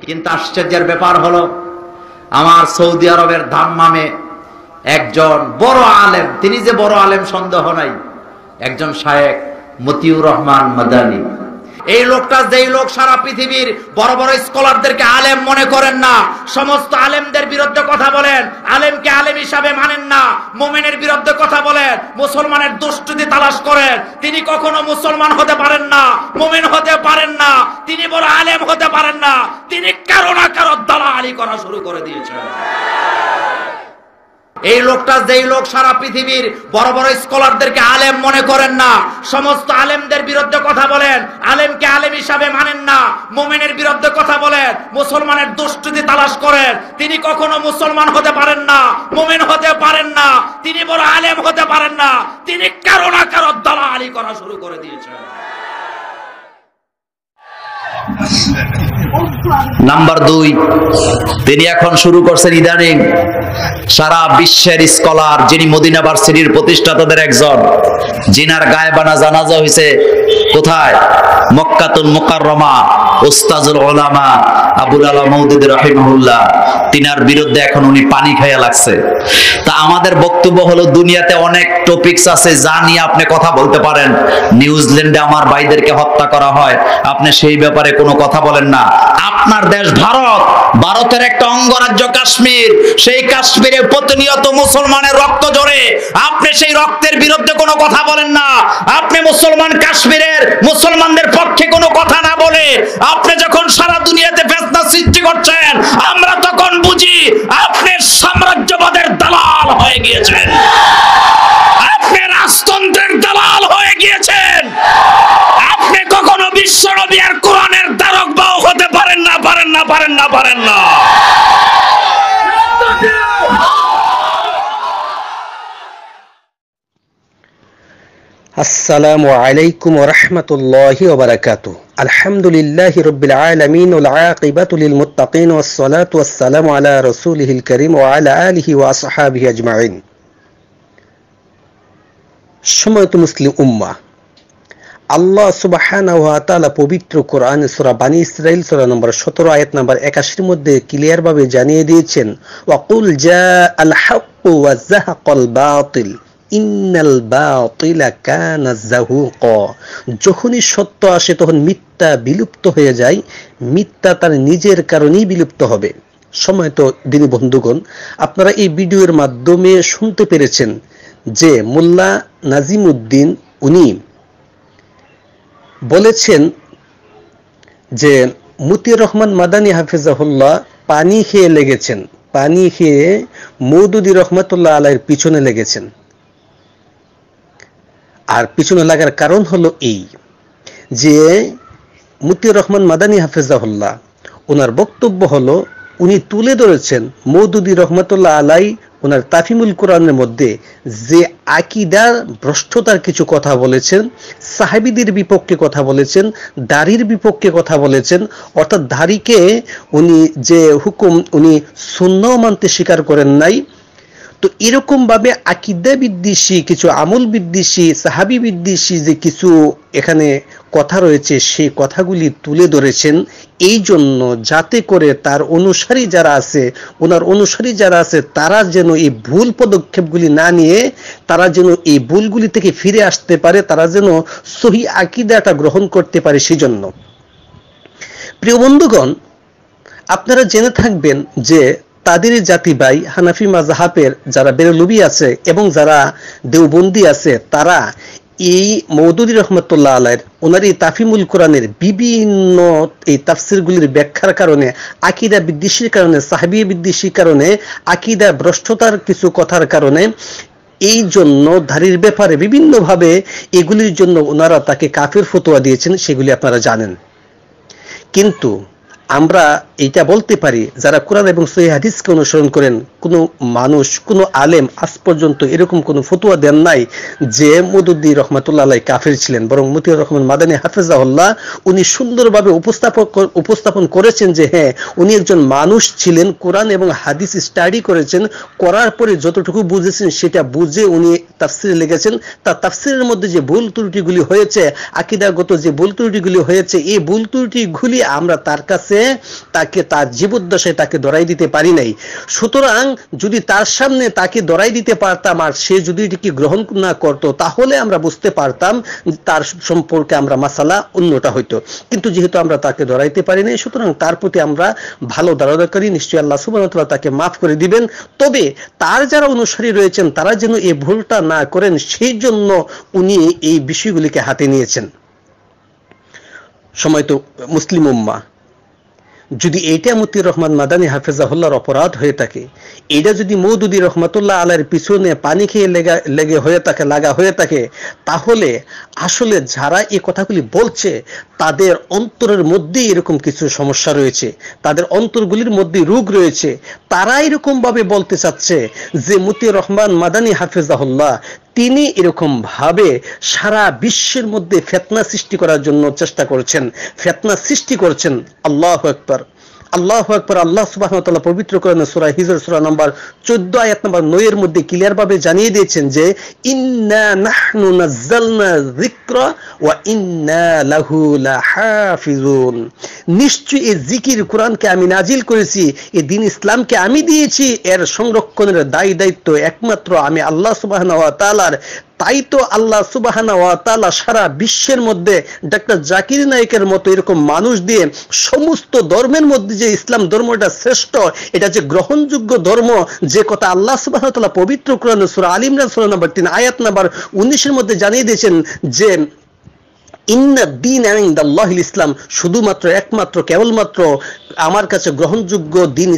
কিন্তু আশ্চর্যের ব্যাপার হলো, আমার সৌদি আরবের দাম্মামে একজন বড় আলেম, তিনি যে বড় আলেম সন্দেহ নাই, একজন শায়েখ মতিউর রহমান মাদানী। এই লোকটা, যেই লোক সারা পৃথিবীর বড় বড় স্কলারদেরকে আলেম মনে করেন না, সমস্ত আলেমদের বিরুদ্ধে কথা বলেন, আলেমকে আলেম হিসাবে মানেন না, মুমিনের বিরুদ্ধে কথা বলেন, মুসলমানের দুষ্টুতি তালাশ করেন, তিনি কখনো মুসলমান হতে পারেন না, মুমিন হতে পারেন না, তিনি বড় আলেম হতে পারেন না, তিনি কারো না কারো দালালি করা শুরু করে দিয়েছেন। এই লোকটা, যেই লোক সারা পৃথিবীর বড় বড় স্কলারদেরকে আলেম মনে করেন না, সমস্ত আলেমদের বিরুদ্ধে কথা বলেন, আলেমকে আলেম হিসাবে মানেন না, মুমিনের বিরুদ্ধে কথা বলেন, মুসলমানের দুষ্টুতি তালাশ করেন, তিনি কখনো মুসলমান হতে পারেন না, মুমিন হতে পারেন না, তিনি বড় আলেম হতে পারেন না, তিনি কারো না কারো দালালি করা শুরু করে দিয়েছেন। নাম্বার 2, তিনি এখন শুরু করছেন ইদানিং সারা বিশ্বের স্কলার, যিনি মদিনা ভার্সিটির প্রতিষ্ঠাতাদের একজন, জিনার গায়েবানা জানাজা হয়েছে কোথায়? মক্কাতুল মুকাররমা, উস্তাজুল উলামা আবুল আলা মওদুদী রাহিমাহুল্লাহ, তিনার বিরুদ্ধে এখন উনি পানি খাইয়া লাগছে। তা আমাদের বক্তব্য হলো, দুনিয়াতে অনেক টপিকস আছে যা নিয়ে আপনি কথা বলতে পারেন। নিউজিল্যান্ডে আমার ভাইদেরকে হত্যা করা হয়, আপনি সেই ব্যাপারে কোনো কথা বলেন না। আপনার দেশ ভারত, ভারতের একটা অঙ্গরাজ্য কাশ্মীর, সেই কাশ্মীরে প্রতিনিয়ত মুসলমানের রক্ত ঝরে, আপনি সেই রক্তের বিরুদ্ধে কোনো কথা বলেন না। আপনি মুসলমান কাশ্মীরের মুসলমানদের পক্ষে কোনো কথা না বলে আপনি যখন সারা দুনিয়াতে ফিতনা সৃষ্টি করছেন, আমরা তখন বুঝি আপনি সাম্রাজ্যবাদের দালাল হয়ে গিয়েছেন, আপনি রাজতন্ত্রের দালাল হয়ে গিয়েছেন, আপনি কখনো বিশ্বনবী আর কোরআনের ধারক বাহক হতে পারেন না, পারেন না, পারেন না, পারেন না। আসসালামু আলাইকুম ওয়া রাহমাতুল্লাহি ওয়া বারাকাতুহু। আলহামদুলিল্লাহি রাব্বিল আলামিন ওয়াল আকিবাতু লিল মুত্তাকিন ওয়াস সালাতু ওয়াস সালামু আলা রাসূলিহিল কারীম ওয়া আলা আলিহি ওয়া আসহাবিহি আজমাইন। সম্মানিত মুসলিম উম্মাহ, আল্লাহ সুবহানাহু ওয়া তাআলা পবিত্র কোরআনে সূরা বানী ইসরাঈল সূরা নম্বর 17 আয়াত নম্বর 81 এর মধ্যে ক্লিয়ার ভাবে জানিয়ে দিয়েছেন, ওয়া কুল জাআল হাক্কু ওয়া যাহাকাল বাতিল ইন্নাল বাতিলা কানা যাহুকা। যখনই সত্য আসে তখন মিথ্যা বিলুপ্ত হয়ে যায়, মিথ্যা তার নিজের কারণেই বিলুপ্ত হবে। সম্মানিত দিনী বন্ধুগণ, আপনারা এই ভিডিওর মাধ্যমে শুনতে পেরেছেন যে মোল্লা নাজিমউদ্দিন উনি বলেছেন যে মতিউর রহমান মাদানী হাফিজাহুল্লাহ পানি খেয়ে লেগেছেন, পানি খেয়ে মওদুদী রহমাতুল্লাহ আলাইহির পিছনে লেগেছেন। আর পিছনে লাগার কারণ হলো এই যে মতিউর রহমান মাদানী হাফিজাহুল্লাহ, ওনার বক্তব্য হলো, উনি তুলে ধরেছেন মওদুদী রহমাতুল্লাহ আলাইহি ওনার তাফহিমুল কোরআনের মধ্যে যে আকীদার ভ্রষ্টতার কিছু কথা বলেছেন, সাহাবীদের বিপক্ষে কথা বলেছেন, দাড়ির বিপক্ষে কথা বলেছেন, অর্থাৎ দাড়িকে উনি যে হুকুম, উনি সুন্নাহ মানতে স্বীকার করেন নাই। তো এরকম ভাবে আকীদা বিদ্বেষী কিছু, আমল বিদ্বেষী, সাহাবী বিদ্বেষী যে কিছু এখানে কথা রয়েছে, সেই কথাগুলি তুলে ধরেছেন এই জন্য যাতে করে তার অনুসারী যারা আছে, ওনার অনুসারী যারা আছে, তারা যেন এই ভুল পদক্ষেপগুলি না নিয়ে তারা যেন এই ভুলগুলি থেকে ফিরে আসতে পারে, তারা যেন সহি আকীদাটা গ্রহণ করতে পারে। সেজন্য প্রিয় বন্ধুগণ, আপনারা জেনে থাকবেন যে তাদের জাতি ভাই হানাফি মাযহাবের যারা বেরলভী আছে এবং যারা দেওবন্দি আছে, তারা এই মওদুদী রহমাতুল্লাহ আলাইহির ওনার এই তাফহিমুল কোরআনের বিভিন্ন এই তাফসিরগুলির ব্যাখ্যার কারণে, আকীদা বিদ্বেষীর কারণে, সাহাবী বিদ্বেষীর কারণে, আকীদা ভ্রষ্টতার কিছু কথার কারণে, এই জন্য দাড়ির ব্যাপারে বিভিন্নভাবে এগুলির জন্য ওনারা তাকে কাফির ফতোয়া দিয়েছেন, সেগুলি আপনারা জানেন। কিন্তু আমরা এটা বলতে পারি, যারা কোরআন এবং সহিহ হাদিসকে অনুসরণ করেন, কোনো মানুষ, কোনো আলেম আজ পর্যন্ত এরকম কোনো ফতোয়া দেন নাই যে মওদুদী রহমাতুল্লাহ আলাইহি কাফির ছিলেন। বরং মতিউর রহমান মাদানী হাফিজাহুল্লাহ উনি সুন্দরভাবে উপস্থাপন করেছেন যে হ্যাঁ, উনি একজন মানুষ ছিলেন, কোরআন এবং হাদিস স্টাডি করেছেন, করার পরে যতটুকু বুঝেছেন সেটা বুঝে উনি তাফসিরে লিখেছেন। তার তাফসিরের মধ্যে যে ভুল ত্রুটিগুলি হয়েছে, আকীদাগত যে ভুল ত্রুটিগুলি হয়েছে, এই ভুল ত্রুটিগুলি আমরা তার কাছে সামনে তাকে তার জীবদ্দশায় তাকে ধরাই দিতে পারি নাই। সুতরাং যদি তার সামনে তাকে ধরাই দিতে পারতাম আর সে যদি এটিকে গ্রহণ না করত, তাহলে আমরা বুঝতে পারতাম তার সম্পর্কে আমরা মাসালা অন্যটা হইতো। কিন্তু যেহেতু আমরা তাকে ধরাইতে পারি নাই, সুতরাং তার প্রতি আমরা ভালো ধারণা করি, নিশ্চয়ই আল্লাহ সুবহানাহু ওয়া তাআলা তাকে মাফ করে দিবেন। তবে তার যারা অনুসারী রয়েছেন তারা যেন এই ভুলটা না করেন, সেই জন্য উনি এই বিষয়গুলিকে হাতে নিয়েছেন। সময় তো মুসলিম উম্মাহ, যদি এইটা মতিউর রহমান মাদানী হাফেজাহুল্লাহর অপরাধ হয়ে থাকে, এটা যদি মওদুদী রহমাতুল্লাহ আলাইহির পিছনে পানি খেয়ে লাগা হয়ে থাকে, তাহলে আসলে যারা এই কথাগুলি বলছে তাদের অন্তরের মধ্যে এরকম কিছু সমস্যা রয়েছে, তাদের অন্তরগুলির মধ্যে রোগ রয়েছে। তারা এরকম ভাবে বলতে চাচ্ছে যে মতিউর রহমান মাদানী হাফেজাহুল্লাহ তিনি এরকম ভাবে সারা বিশ্বের মধ্যে ফিতনা সৃষ্টি করার জন্য চেষ্টা করছেন, ফিতনা সৃষ্টি করছেন। আল্লাহু আকবার, আল্লাহু আকবার। আল্লাহ সুবহানাহু ওয়া তাআলা পবিত্র কোরআনে সূরা হিজর সূরা নম্বর 14 আয়াত নম্বর 9 এর মধ্যে ক্লিয়ার ভাবে জানিয়ে দিয়েছেন যে ইন্না নাহনু নাযালনা যিকরা ওয়া ইন্না লাহু লাহাফিজুন। নিশ্চয়ই এই জিকির কোরআনকে আমি নাজিল করেছি, এই দ্বীন ইসলামকে আমি দিয়েছি, এর সংরক্ষণের দায়িত্ব একমাত্র আমি আল্লাহ সুবহানাহু ওয়া তাআলার। তাই তো আল্লাহ সুবহানাহু ওয়া তাআলা সারা বিশ্বের মধ্যে ডক্টর জাকির নায়েকের মতো এরকম মানুষ দিয়ে সমস্ত ধর্মের মধ্যে যে ইসলাম ধর্মটা শ্রেষ্ঠ, এটা যে গ্রহণযোগ্য ধর্ম, যে কথা আল্লাহ সুবহানাহু ওয়া তাআলা পবিত্র কোরআনে সূরা আল ইমরান সূরা নম্বর 3 আয়াত নম্বর 19 এর মধ্যে জানিয়ে দিয়েছেন যে ইন্না দ্বীন ইনদাল্লাহিল ইসলাম, শুধুমাত্র একমাত্র কেবলমাত্র আমার কাছে গ্রহণযোগ্য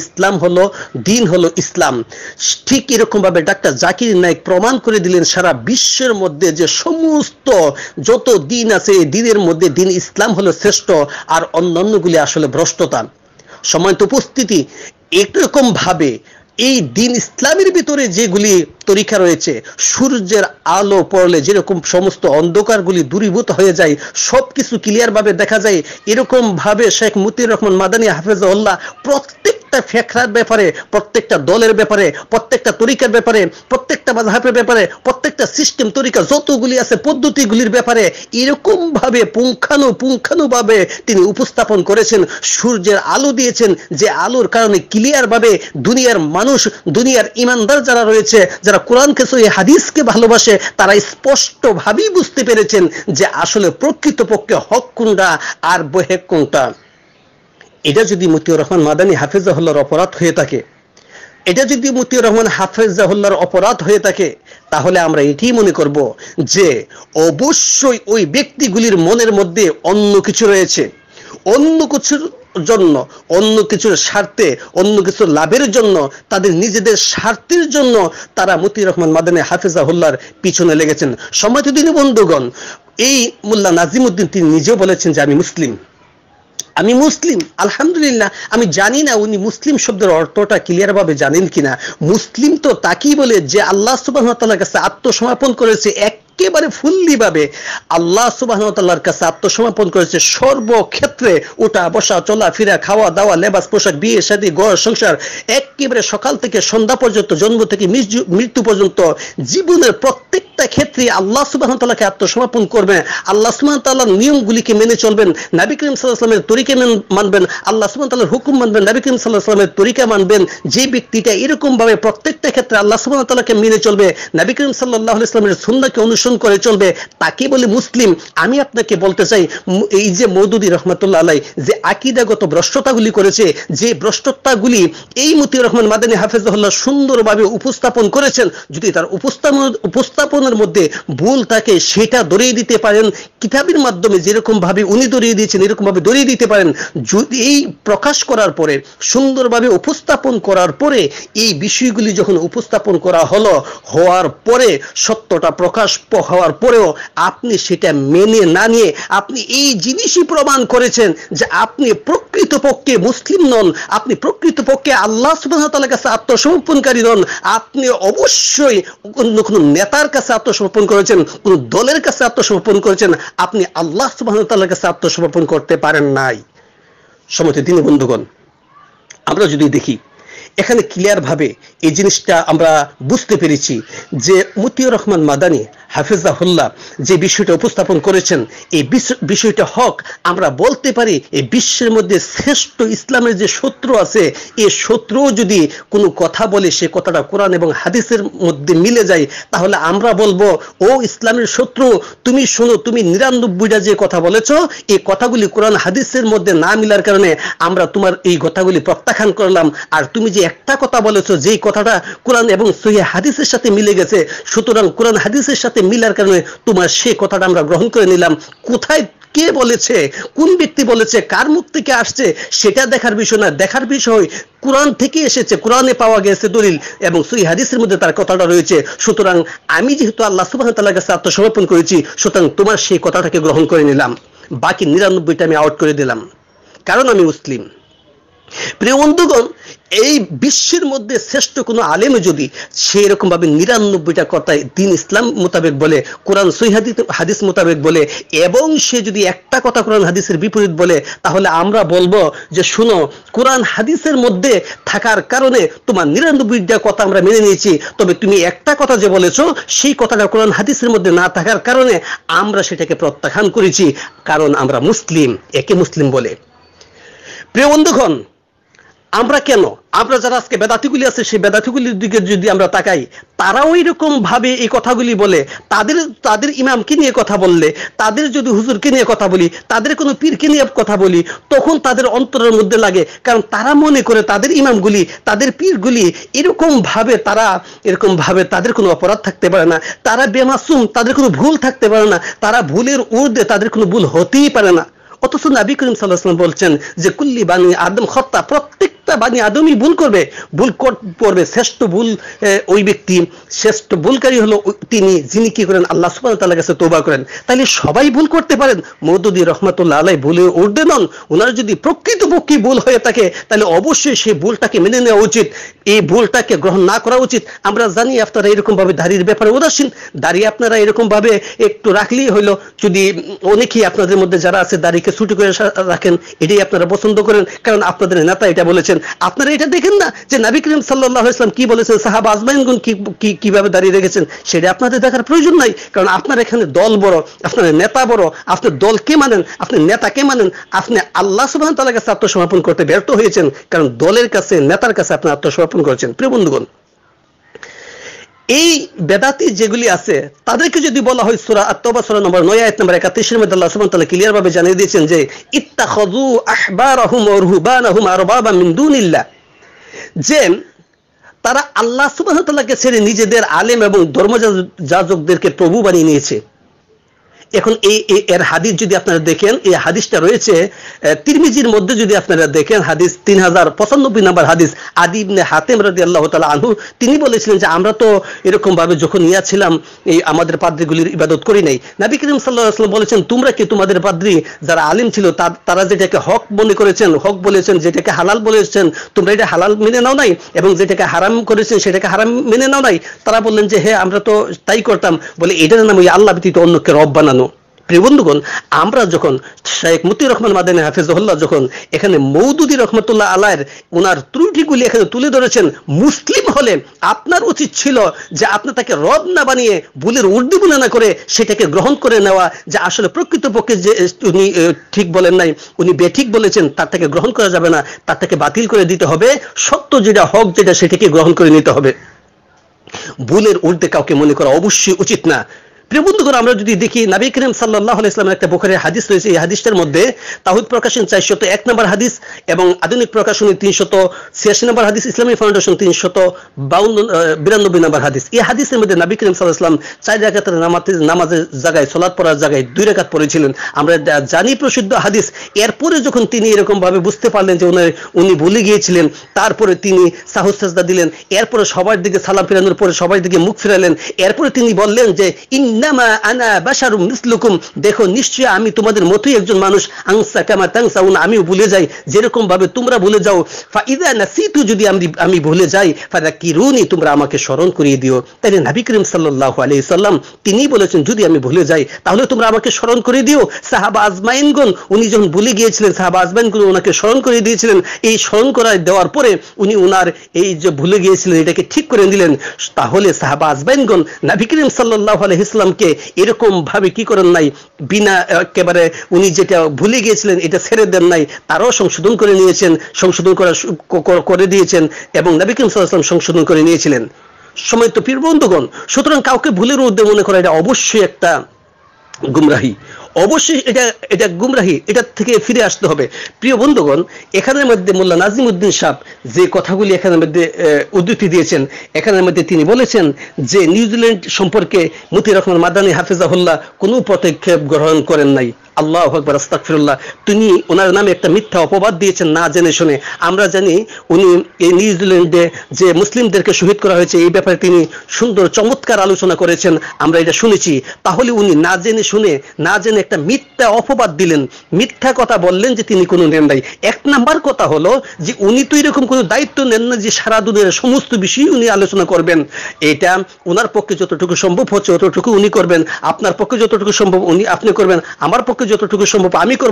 দিন হলো ইসলাম। ঠিক এরকম ভাবে ডাক্তার জাকির নায়েক প্রমাণ করে দিলেন সারা বিশ্বের মধ্যে যে সমস্ত যত দিন আছে এই দিনের মধ্যে দিন ইসলাম হলো শ্রেষ্ঠ, আর অন্যান্যগুলি আসলে ভ্রষ্টতা। সম্মানিত উপস্থিতি, একরকম ভাবে এই দিন ইসলামের ভিতরে যেগুলি তরিকা রয়েছে, সূর্যের আলো পড়লে যেরকম সমস্ত অন্ধকারগুলি দূরীভূত হয়ে যায়, সবকিছু ক্লিয়ার ভাবে দেখা যায়, এরকম ভাবে শেখ মতিউর রহমান মাদানী হাফেজাহুল্লাহ প্রত্যেকটা ফিকরার ব্যাপারে, প্রত্যেকটা দলের ব্যাপারে, প্রত্যেকটা তরিকার ব্যাপারে, প্রত্যেকটা মাযহাবের ব্যাপারে, প্রত্যেকটা সিস্টেম তরিকা যতগুলি আছে পদ্ধতিগুলির ব্যাপারে এরকম ভাবে পুঙ্খানুপুঙ্খানুভাবে তিনি উপস্থাপন করেছেন। সূর্যের আলো দিয়েছেন, যে আলোর কারণে ক্লিয়ার ভাবে দুনিয়ার মানুষ, দুনিয়ার ইমানদার যারা রয়েছে, যারা কোরআনকে সহিহ হাদিসকে ভালোবাসে, তারা স্পষ্ট ভাবেই বুঝতে পেরেছেন যে আসলে প্রকৃতপক্ষে হক কোনটা আর বহেক কোনটা। এটা যদি মতিউর রহমান মাদানী হাফেজাহুল্লাহর অপরাধ হয়ে থাকে, এটা যদি মতিউর রহমান হাফেজাহুল্লাহর অপরাধ হয়ে থাকে, তাহলে আমরা এটাই মনে করব যে অবশ্যই ওই ব্যক্তিগুলির মনের মধ্যে অন্য কিছু রয়েছে, অন্য কিছুর জন্য, অন্য কিছুর স্বার্থে, অন্য কিছু লাভের জন্য, তাদের নিজেদের স্বার্থের জন্য তারা মতিউর রহমান মাদানী হাফেজাহুল্লাহর পিছনে লেগেছেন। সম্মানিত দিনী বন্ধুগণ, এই মোল্লা নাজিমউদ্দিন তিনি নিজেও বলেছেন যে আমি মুসলিম। আলহামদুলিল্লাহ, আমি জানি না উনি মুসলিম শব্দের অর্থটা ক্লিয়ার ভাবে জানেন কিনা। মুসলিম তো তাকেই বলে যে আল্লাহ সুবহানাহু ওয়া তাআলার কাছে আত্মসমর্পণ করেছে, একেবারে ফুললি ভাবে আল্লাহ সুবহানাহু ওয়া তাআলার কাছে আত্মসমর্পণ করেছে সর্বক্ষেত্রে, ওঠা বসা, চলাফেরা, খাওয়া দাওয়া, লেবাস পোশাক, বিয়ে শাদী, ঘর সংসার, একেবারে সকাল থেকে সন্ধ্যা পর্যন্ত, জন্ম থেকে মৃত্যু পর্যন্ত জীবনের প্রত্যেকটা ক্ষেত্রে আল্লাহ সুবহানাহু ওয়া তাআলাকে আত্মসমর্পণ করবেন, আল্লাহ সুবহানাহু ওয়া তাআলার নিয়মগুলিকে মেনে চলবেন, নবী করিম সাল্লাল্লাহু আলাইহি ওয়াসাল্লামের তরিকা মানবেন, আল্লাহ সুবহানাহু ওয়া তাআলার হুকুম মানবেন, নবী করিম সাল্লাল্লাহু আলাইহি ওয়াসাল্লামের তরিকা মানবেন। যে ব্যক্তিটা এরকম ভাবে প্রত্যেকটা ক্ষেত্রে আল্লাহ সুবহানাহু ওয়া তাআলাকে মেনে চলবে, নবী করিম সাল্লাল্লাহু আলাইহি ওয়াসাল্লামের সুন্নাহকে অনুসরণ করে চলবে, তাকে বলে মুসলিম। আমি আপনাকে বলতে চাই, এই যে মওদুদী রহমাতুল্লাহ আলাইহি যে আকীদাগত ভ্রষ্টতাগুলি করেছে, যে ভ্রষ্টতাগুলি এই মতিউর রহমান মাদানী হাফেজাহুল্লাহ সুন্দরভাবে উপস্থাপন করেছেন, যদি তার উপস্থাপনের মধ্যে ভুল থাকে সেটা ধরিয়ে দিতে পারেন, কিতাবের মাধ্যমে যেরকম ভাবে উনি ধরিয়ে দিয়েছেন এরকম ভাবে ধরিয়ে দিতে পারেন। যদি এই প্রকাশ করার পরে, সুন্দরভাবে উপস্থাপন করার পরে, এই বিষয়গুলি যখন উপস্থাপন করা হওয়ার পরে, সত্যটা প্রকাশ হওয়ার পরেও আপনি সেটা মেনে না নিয়ে আপনি এই জিনিসই প্রমাণ করেছেন যে আপনি প্রকৃতপক্ষে মুসলিম নন, আপনি প্রকৃতপক্ষে আল্লাহ সুবহানাহু ওয়া তাআলার কাছে আত্মসমর্পণকারী নন। আপনি অবশ্যই অন্য কোনো নেতার কাছে আত্মসমর্পণ করেছেন, কোন দলের কাছে আত্মসমর্পণ করেছেন, আপনি আল্লাহ সুবহানাহু ওয়া তাআলার কাছে আত্মসমর্পণ করতে পারেন নাই। সম্মানিত দিনী বন্ধুগণ, আমরা যদি দেখি এখানে ক্লিয়ার ভাবে এই জিনিসটা আমরা বুঝতে পেরেছি যে মতিউর রহমান মাদানী হাফিজাহুল্লাহ যে বিষয়টা উপস্থাপন করেছেন, এই বিষয়টা হক। আমরা বলতে পারি এই বিশ্বের মধ্যে শ্রেষ্ঠ ইসলামের যে শত্রু আছে, এই শত্রু যদি কোনো কথা বলে সে কথাটা কোরআন এবং হাদিসের মধ্যে মিলে যায়, তাহলে আমরা বলবো ও ইসলামের শত্রু, তুমি শোনো, তুমি 99টা যে কথা বলেছো এই কথাগুলি কোরআন হাদিসের মধ্যে না মিলার কারণে আমরা তোমার এই কথাগুলি প্রত্যাখ্যান করলাম। আর তুমি যে একটা কথা বলেছো যেই কথাটা কোরআন এবং সহিহ হাদিসের সাথে মিলে গেছে, সুতরাং কোরআন হাদিসের সাথে মিলার কারণে তোমার সেই কথাটা আমরা গ্রহণ করে নিলাম। কোথায় কে বলেছে, কোন ব্যক্তি বলেছে, কার মুখ থেকে আসছে সেটা দেখার বিষয় না, দেখার বিষয় কোরআন থেকে এসেছে, কোরআনে পাওয়া গেছে দলিল এবং সহিহ হাদিসের মধ্যে তার কথাটা রয়েছে। সুতরাং আমি যেহেতু আল্লাহ সুবহানাহু ওয়া তাআলার কাছে আত্মসমর্পণ করেছি, সুতরাং তোমার সেই কথাটাকে গ্রহণ করে নিলাম, বাকি 99টা আমি আউট করে দিলাম, কারণ আমি মুসলিম। প্রিয় বন্ধুগণ, এই বিশ্বের মধ্যে শ্রেষ্ঠ কোনো আলেম যদি সেরকম ভাবে 99টা কথায় দিন ইসলাম মোতাবেক বলে, কোরআন সহিহ হাদিস মোতাবেক বলে, এবং সে যদি একটা কথা কোরআন হাদিসের বিপরীত বলে, তাহলে আমরা বলবো যে শুনো, কোরআন হাদিসের মধ্যে থাকার কারণে তোমার 99টা কথা আমরা মেনে নিয়েছি, তবে তুমি একটা কথা যে বলেছো সেই কথাটা কোরআন হাদিসের মধ্যে না থাকার কারণে আমরা সেটাকে প্রত্যাখ্যান করেছি, কারণ আমরা মুসলিম, একে মুসলিম বলে। প্রিয় বন্ধুগণ, আমরা যারা আজকে বেদাতিগুলি আছে সেই বেদাতিগুলির দিকে যদি আমরা তাকাই, তারাও এরকম ভাবে এই কথাগুলি বলে। তাদের ইমামকে নিয়ে কথা বললে, তাদের যদি হুজুরকে নিয়ে কথা বলি, তাদের কোনো পীরকে নিয়ে কথা বলি, তখন তাদের অন্তরের মধ্যে লাগে, কারণ তারা মনে করে তাদের ইমামগুলি, তাদের পীরগুলি এরকম ভাবে তাদের কোনো অপরাধ থাকতে পারে না, তারা বেমাসুম, তাদের কোনো ভুল থাকতে পারে না, তারা ভুলের ঊর্ধ্বে, তাদের কোনো ভুল হতেই পারে না। অথচ নবী করিম সাল্লাল্লাহু আলাইহি ওয়াসাল্লাম বলছেন যে কুল্লি বানি আদম খাতা, প্রত্যেকটা বানি আদমই ভুল করবে। শ্রেষ্ঠ ভুল ওই ব্যক্তি, শ্রেষ্ঠ ভুলকারী হলো তিনি যিনি কি করেন, আল্লাহ সুবহানাহু ওয়া তাআলার কাছে তওবা করেন। তাহলে সবাই ভুল করতে পারেন। মওদুদী রাহমাতুল্লাহ আলাইহি ভুলে ঊর্ধ্বে নন। ওনার যদি প্রকৃতপক্ষে ভুল হয়ে থাকে তাহলে অবশ্যই সেই ভুলটাকে মেনে নেওয়া উচিত, এই ভুলটাকে গ্রহণ না করা উচিত। আমরা জানি আপনারা এরকম ভাবে দাড়ির ব্যাপারে উদাসীন, দাড়ি আপনারা এরকম ভাবে একটু রাখলেই হইলো। যদি অনেকেই আপনাদের মধ্যে যারা আছে দাড়িকে ছুটি করে রাখেন, এটাই আপনারা পছন্দ করেন, কারণ আপনাদের নেতা এটা বলেছেন। আপনারা এটা দেখেন না যে নবী করিম সাল্লাল্লাহু আলাইহি ওয়াসাল্লাম কি বলেছেন, সাহাবা আজমাইনগণ কিভাবে দাঁড়িয়ে রেখেছেন, সেটা আপনাদের দেখার প্রয়োজন নাই। কারণ আপনার এখানে দল বড়, আপনার নেতা বড়, আপনি দলকে মানেন, আপনি নেতাকে মানেন, আপনি আল্লাহ সুবহানাহু ওয়া তাআলার কাছে আত্মসমর্পণ করতে ব্যর্থ হয়েছেন, কারণ দলের কাছে, নেতার কাছে আপনি আত্মসমর্পণ করেছেন। প্রিয় বন্ধুগণ, এই বেদাতি যেগুলি আছে তাদেরকে যদি বলা হয়, সূরা আত-তাওবা সূরা নম্বর 9 আয়াত নম্বর 31 এর মধ্যে আল্লাহ সুবহানাহু ওয়া তাআলা ক্লিয়ার ভাবে জানিয়ে দিয়েছেন যে ইত্তাখাযু আহবারাহুম ওয়া রুহবানাহুম আরবাবা মিন দুনিল্লাহ, যে তারা আল্লাহ সুবহানাহু ওয়া তাআলাকে ছেড়ে নিজেদের আলেম এবং ধর্মযাজকদেরকে প্রভু বানিয়ে নিয়েছে। এখন এর হাদিস যদি আপনারা দেখেন, এই হাদিসটা রয়েছে তিরমিজির মধ্যে, যদি আপনারা দেখেন হাদিস 3095 নম্বর হাদিস, আদি ইবনে হাতেম রাদিয়াল্লাহু তাআলা আনহু তিনি বলেছিলেন যে আমরা তো এরকম ভাবে যখন ছিলাম এই আমাদের পাদ্রীগুলির ইবাদত করি নাই। নবী করিম সাল্লাল্লাহু আলাইহি ওয়াসাল্লাম বলেছেন তোমরা কি তোমাদের পাদ্রী যারা আলেম ছিল তারা যেটাকে হক মনে করেছেন, হক বলেছেন, যেটাকে হালাল বলেছেন তোমরা এটা হালাল মেনে নাও নাই, এবং যেটাকে হারাম করেছেন সেটাকে হারাম মেনে নাও নাই। তারা বললেন যে হ্যাঁ আমরা তো তাই করতাম। বলে এটার নাম ওই আল্লাহ ব্যতীত অন্যকে রব বানানো। প্রিয় বন্ধুগণ, আমরা যখন শেখ মতিউর রহমান মাদানী হাফিজাহুল্লাহ যখন এখানে মওদুদী রহমাতুল্লাহ আলাইহির ওনার ত্রুটিগুলি এখানে তুলে ধরেছেন, মুসলিম হলে আপনার উচিত ছিল যে আপনি তাকে রব না বানিয়ে, ভুলের ঊর্ধ্বে না করে সেটাকে গ্রহণ করে নেওয়া, যে আসলে প্রকৃতপক্ষে যে উনি ঠিক বলেন নাই, উনি বেঠিক বলেছেন, তার থেকে গ্রহণ করা যাবে না, তার থেকে বাতিল করে দিতে হবে। সত্য যেটা, হক যেটা, সেটাকে গ্রহণ করে নিতে হবে। ভুলের ঊর্ধ্বে কাউকে মনে করা অবশ্যই উচিত না। প্রিয় বন্ধুগণ, আমরা যদি দেখি নবী করিম সাল্লাল্লাহু আলাইহি ওয়াসাল্লামের একটা বুখারীর হাদিস রয়েছে, এই হাদিসটার মধ্যে তাওহীদ প্রকাশন 401 নম্বর হাদিস এবং আধুনিক প্রকাশনী 386 নম্বর হাদিস, ইসলামী ফাউন্ডেশন 392 নম্বর হাদিস। এই হাদিসের মধ্যে নবী করিম সাল্লাল্লাহু আলাইহি ওয়াসাল্লাম 4 রাকাতের নামাজের জায়গায়, সালাত পড়ার জায়গায় 2 রাকাত পড়েছিলেন। আমরা জানি প্রসিদ্ধ হাদিস। এরপরে যখন তিনি এরকম ভাবে বুঝতে পারলেন যে উনি ভুলে গিয়েছিলেন, তারপরে তিনি সাহু সাজদা দিলেন, এরপরে সবার দিকে সালাম ফিরানোর পরে সবার দিকে মুখ ফিরালেন, এরপরে তিনি বললেন যে ইন্নামা আনা বাশারুম মিসলুকুম, দেখো নিশ্চয় আমি তোমাদের মতোই একজন মানুষ, আনসা কামা তানসাউন, আমিও ভুলে যাই যেরকম ভাবে তোমরা ভুলে যাও। ফাইদা নাসিতু, যদি আমি ভুলে যাই, ফাযাকিরুনি, তোমরা আমাকে স্মরণ করিয়ে দিও। তাই নবী করিম সাল্লাল্লাহু আলাইহি সাল্লাম তিনি বলেছেন যদি আমি ভুলে যাই তাহলে তোমরা আমাকে স্মরণ করে দিও। সাহাবা আজমাইনগণ উনি যখন ভুলে গিয়েছিলেন, সাহাবা আজমাইনগণ ওনাকে স্মরণ করে দিয়েছিলেন। এই স্মরণ করা দেওয়ার পরে উনি ওনার এই যে ভুলে গিয়েছিলেন এটাকে ঠিক করে দিলেন। তাহলে সাহাবা আজমাইনগণ নবী করিম সাল্লাল্লাহু আলাইহি সাল্লাম সাল্লামকে এরকম ভাবে কি করেন নাই, বিনা একেবারে উনি যেটা ভুলে গিয়েছিলেন এটা ছেড়ে দেন নাই, তারাও সংশোধন করে নিয়েছেন, সংশোধন করে দিয়েছেন এবং নবী করিম সাল্লাল্লাহু আলাইহি ওয়াসাল্লাম সংশোধন করে নিয়েছিলেন। সময় তো প্রিয় বন্ধুগণ, সুতরাং কাউকে ভুলের ঊর্ধ্বে মনে করা এটা অবশ্যই একটা গুমরাহি, অবশ্যই এটা গুমরাহি, এটা থেকে ফিরে আসতে হবে। প্রিয় বন্ধুগণ, এখানের মধ্যে মোল্লা নাজিমউদ্দিন সাহেব যে কথাগুলি এখানের মধ্যে উদ্ধৃতি দিয়েছেন, এখানের মধ্যে তিনি বলেছেন যে নিউজিল্যান্ড সম্পর্কে মতিউর রহমান মাদানী হাফিজাহুল্লাহ কোনো পদক্ষেপ গ্রহণ করেন নাই। আল্লাহু আকবার, আস্তাগফিরুল্লাহ। তিনি ওনার নামে একটা মিথ্যা অপবাদ দিয়েছেন না জেনে শুনে। আমরা জানি উনি এই নিউজিল্যান্ডে যে মুসলিমদেরকে শহীদ করা হয়েছে এই ব্যাপারে তিনি সুন্দর চমৎকার আলোচনা করেছেন, আমরা এটা শুনেছি। তাহলে উনি না জেনে শুনে না জেনে একটা মিথ্যা অপবাদ দিলেন, মিথ্যা কথা বললেন যে তিনি কোনো নেন নাই। এক নাম্বার কথা হলো যে উনি তো এরকম কোনো দায়িত্ব নেন না যে সারা দুনিয়ার সমস্ত বিষয় উনি আলোচনা করবেন। এটা ওনার পক্ষে যতটুকু সম্ভব হচ্ছে ততটুকু উনি করবেন, আপনার পক্ষে যতটুকু সম্ভব আপনি করবেন, আমার পক্ষে যতটুকু সম্ভব আমি করব।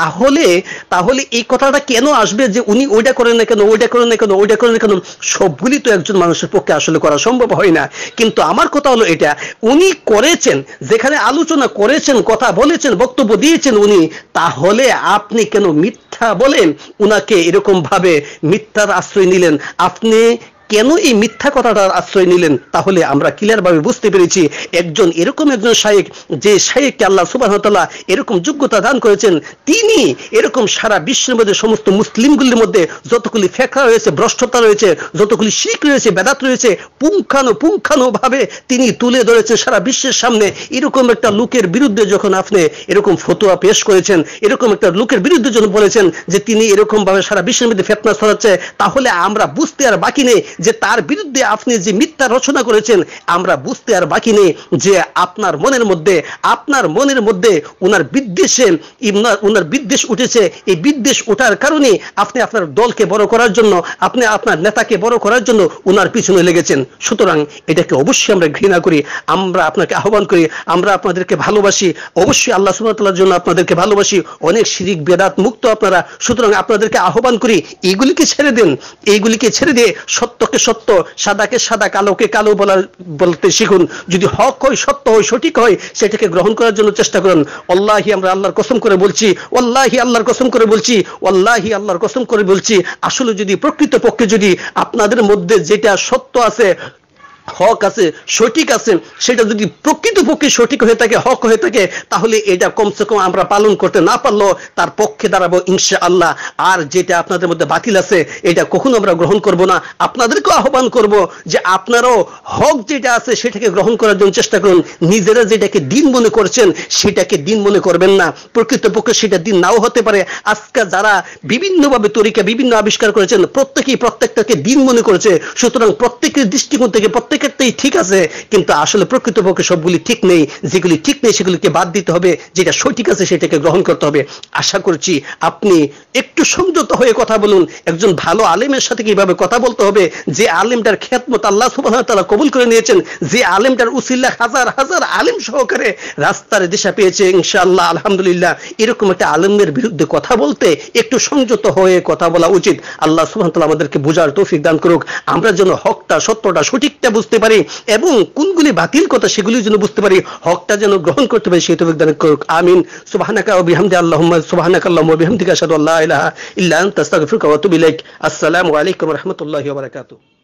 তাহলে এই কথাটা কেন আসবে যে উনি ওইটা করেন না কেন, ওইটা করেন না কেন, ওইটা করেন না কেন? সবগুলি তো একজন মানুষের পক্ষে আসলে করা সম্ভব হয় না। কিন্তু আমার কথা হলো এটা, উনি করেছেন, যেখানে আলোচনা করেছেন, কথা বলেছেন, বক্তব্য দিয়েছেন উনি, তাহলে আপনি কেন মিথ্যা বলেন? উনাকে এরকম ভাবে মিথ্যার আশ্রয় নিলেন, আপনি কেন এই মিথ্যা কথাটার আশ্রয় নিলেন? তাহলে আমরা ক্লিয়ার ভাবে বুঝতে পেরেছি একজন শায়েখ, যে শায়েখকে আল্লাহ সুবহানাহু ওয়া তাআলা এরকম যোগ্যতা দান করেছেন, তিনি এরকম সারা বিশ্বের মধ্যে সমস্ত মুসলিমগুলির মধ্যে যতগুলি ফেকরা রয়েছে, ভ্রষ্টতা রয়েছে, যতগুলি শিরক রয়েছে, বেদাত রয়েছে, পুঙ্খানুপুঙ্খানুভাবে তিনি তুলে ধরেছেন সারা বিশ্বের সামনে। এরকম একটা লোকের বিরুদ্ধে যখন আপনি এরকম ফতোয়া পেশ করেছেন, এরকম একটা লোকের বিরুদ্ধে যখন বলেছেন যে তিনি এরকম ভাবে সারা বিশ্বের মধ্যে ফিতনা ছড়াচ্ছে, তাহলে আমরা বুঝতে আর বাকি নেই যে তার বিরুদ্ধে আপনি যে মিথ্যা রচনা করেছেন, আমরা বুঝতে আর বাকি নেই যে আপনার মনের মধ্যে উনার বিদ্বেষ উঠেছে। এই বিদ্বেষ ওঠার কারণে আপনি আপনার দলকে বড় করার জন্য, আপনি আপনার নেতাকে বড় করার জন্য উনার পিছনে লেগেছেন। সুতরাং এটাকে অবশ্যই আমরা ঘৃণা করি, আমরা আপনাকে আহ্বান করি, আমরা আপনাদেরকে ভালোবাসি, অবশ্যই আল্লাহ সুবহানাহু ওয়া তাআলার জন্য আপনাদেরকে ভালোবাসি, অনেক শিরিক বেদাত মুক্ত আপনারা। সুতরাং আপনাদেরকে আহ্বান করি এইগুলিকে ছেড়ে দেন, এইগুলিকে ছেড়ে দিয়ে সত্যকে সত্য, সাদাকে সাদা, কালোকে কালো বলতে শিখুন। যদি হক হয়, সত্য হয়, সঠিক হয়, সেটাকে গ্রহণ করার জন্য চেষ্টা করুন। ওয়াল্লাহি আমরা আল্লাহর কসম করে বলছি, ওয়াল্লাহি আল্লাহর কসম করে বলছি, ওয়াল্লাহি আল্লাহর কসম করে বলছি, আসলে যদি প্রকৃতপক্ষে যদি আপনাদের মধ্যে যেটা সত্য আছে, হক আছে, সঠিক আছে, সেটা যদি প্রকৃতপক্ষে সঠিক হয়ে থাকে, হক হয়ে থাকে, তাহলে এটা কমসে কম আমরা পালন করতে না পারলেও তার পক্ষে দাঁড়াবো ইনশাআল্লাহ। আর যেটা আপনাদের মধ্যে বাতিল আছে এটা কখনো আমরা গ্রহণ করব না। আপনাদেরকেও আহ্বান করব যে আপনারাও হক যেটা আছে সেটাকে গ্রহণ করার জন্য চেষ্টা করুন। নিজেরা যেটাকে দিন মনে করছেন সেটাকে দিন মনে করবেন না, প্রকৃতপক্ষে সেটা দিন নাও হতে পারে। আজকে যারা বিভিন্নভাবে তরিকা বিভিন্ন আবিষ্কার করেছেন, প্রত্যেকটাকে দিন মনে করেছে। সুতরাং প্রত্যেকের দৃষ্টিকোণ থেকে প্রত্যেকটাই ঠিক আছে, কিন্তু আসলে প্রকৃতপক্ষে সবগুলি ঠিক নেই। যেগুলি ঠিক নেই সেগুলিকে বাদ দিতে হবে, যেটা সঠিক আছে সেটাকে গ্রহণ করতে হবে। আশা করছি আপনি একটু সংযত হয়ে কথা বলুন। একজন ভালো আলেমের সাথে কিভাবে কথা বলতে হবে, যে আলেমটার খিদমত আল্লাহ সুবহানাহু ওয়া তাআলা কবুল করে নিয়েছেন, যে আলেমটার উসিলা হাজার হাজার আলেম সহকারে রাস্তার দিশা পেয়েছে ইনশাআল্লাহ, আলহামদুলিল্লাহ, এরকম একটা আলেমের বিরুদ্ধে কথা বলতে একটু সংযত হয়ে কথা বলা উচিত। আল্লাহ সুবহানাহু ওয়া তাআলা আমাদেরকে বোঝার তৌফিক দান করুক, আমরা যেন হকটা, সত্যটা, সঠিকটা বুঝতে পারি এবং কোনগুলি বাতিল কথা সেগুলি যেন বুঝতে পারি, হকটা যেন গ্রহণ করতে পারি, সেই তৌফিক দান করুক। আমিন। সুবহানাকা ওয়া বিহামদি আল্লাহুম্মা সুবহানাকা আল্লাহুম্মা ওয়া বিহামদিকা আশহাদু আল্লা ইলাহা ইল্লা আনতা আস্তাগফিরুকা ওয়া আতুবু ইলাইক। আসসালামু আলাইকুম ওয়া রাহমাতুল্লাহি ওয়া বারাকাতুহু।